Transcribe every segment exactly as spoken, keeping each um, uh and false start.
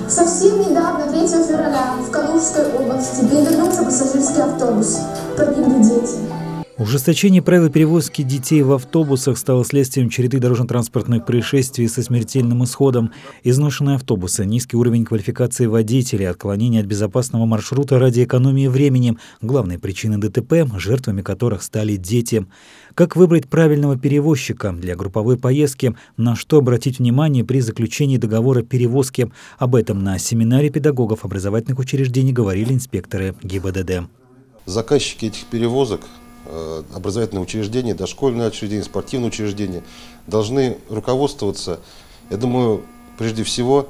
Совсем недавно, третьего февраля, в Калужской области перевернулся пассажирский автобус. Погибли дети. Ужесточение правил перевозки детей в автобусах стало следствием череды дорожно-транспортных происшествий со смертельным исходом. Изношенные автобусы, низкий уровень квалификации водителей, отклонение от безопасного маршрута ради экономии времени – главные причины ДТП, жертвами которых стали дети. Как выбрать правильного перевозчика для групповой поездки, на что обратить внимание при заключении договора перевозки? Об этом на семинаре педагогов образовательных учреждений говорили инспекторы ГИБДД. Заказчики этих перевозок, образовательные учреждения, дошкольные учреждения, спортивные учреждения должны руководствоваться, я думаю, прежде всего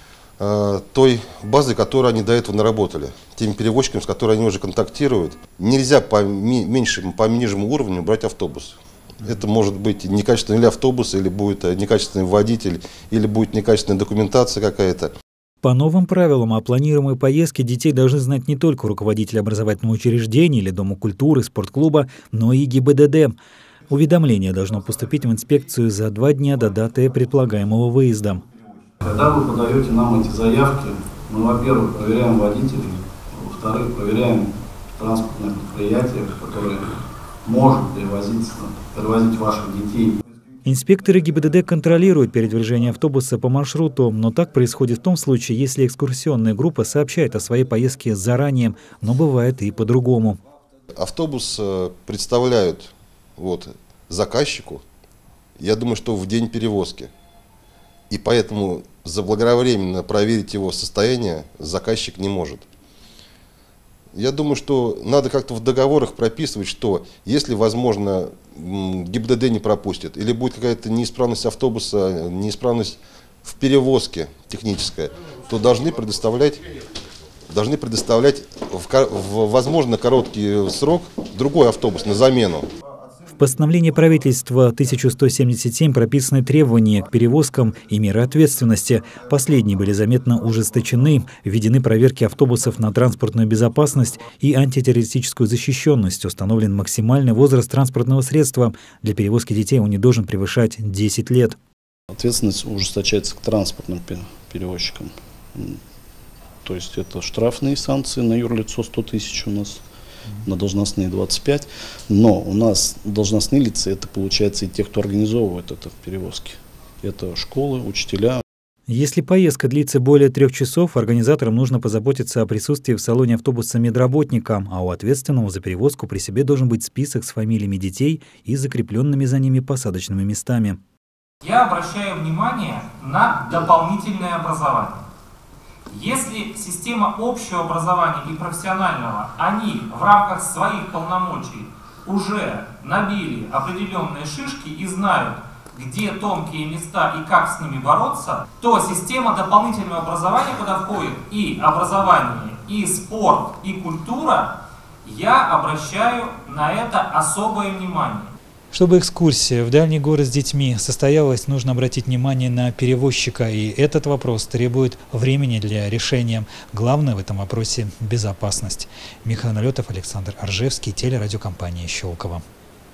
той базой, которую они до этого наработали, теми перевозчиками, с которыми они уже контактируют. Нельзя по меньшему, по нижнему уровню брать автобус. Это может быть некачественный или автобус, или будет некачественный водитель, или будет некачественная документация какая-то. По новым правилам о планируемой поездке детей должны знать не только руководители образовательного учреждения или Дома культуры, спорт-клуба, но и ГИБДД. Уведомление должно поступить в инспекцию за два дня до даты предполагаемого выезда. Когда вы подаете нам эти заявки, мы, во-первых, проверяем водителей, во-вторых, проверяем транспортные предприятия, которые могут перевозить, перевозить ваших детей. Инспекторы ГИБДД контролируют передвижение автобуса по маршруту, но так происходит в том случае, если экскурсионная группа сообщает о своей поездке заранее, но бывает и по-другому. Автобус представляют вот, заказчику, я думаю, что в день перевозки. И поэтому заблаговременно проверить его состояние заказчик не может. Я думаю, что надо как-то в договорах прописывать, что если, возможно, ГИБДД не пропустит, или будет какая-то неисправность автобуса, неисправность в перевозке техническая, то должны предоставлять, должны предоставлять в, в возможно короткий срок другой автобус на замену. В постановлении правительства тысяча сто семьдесят семь прописаны требования к перевозкам и меры ответственности. Последние были заметно ужесточены, введены проверки автобусов на транспортную безопасность и антитеррористическую защищенность. Установлен максимальный возраст транспортного средства. Для перевозки детей он не должен превышать десять лет. Ответственность ужесточается к транспортным перевозчикам. То есть это штрафные санкции на юрлицо сто тысяч у нас. На должностные двадцать пять, но у нас должностные лица, это получается и те, кто организовывает это в перевозке. Это школы, учителя. Если поездка длится более трех часов, организаторам нужно позаботиться о присутствии в салоне автобуса медработника, а у ответственного за перевозку при себе должен быть список с фамилиями детей и закрепленными за ними посадочными местами. Я обращаю внимание на дополнительное образование. Если система общего образования и профессионального, они в рамках своих полномочий уже набили определенные шишки и знают, где тонкие места и как с ними бороться, то система дополнительного образования, куда входит и образование, и спорт, и культура, я обращаю на это особое внимание. Чтобы экскурсия в дальний город с детьми состоялась, нужно обратить внимание на перевозчика, и этот вопрос требует времени для решения. Главное в этом вопросе – безопасность. Михаил Налетов, Александр Оржевский, телерадиокомпания «Щелково».